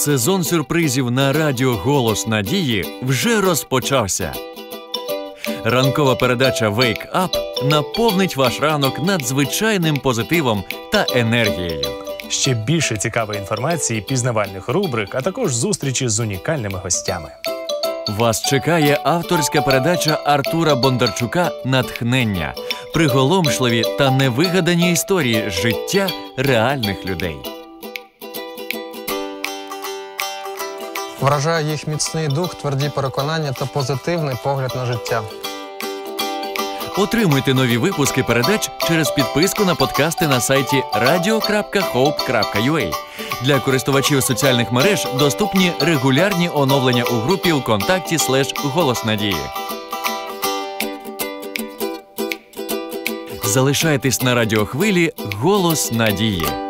Сезон сюрпризів на радіо «Голос надії» вже розпочався. Ранкова передача «Wake Up» наповнить ваш ранок надзвичайним позитивом та енергією. Ще більше цікавої інформації, пізнавальних рубрик, а також зустрічі з унікальними гостями. Вас чекає авторська передача Артура Бондарчука «Натхнення». Приголомшливі та невигадані історії життя реальних людей. Вражає їх міцний дух, тверді переконання та позитивний погляд на життя. Отримуйте нові випуски передач через підписку на подкасти на сайті radio.hope.ua. Для користувачів соціальних мереж доступні регулярні оновлення у групі ВКонтакті /Голос Надії. Залишайтесь на радіохвилі «Голос Надії».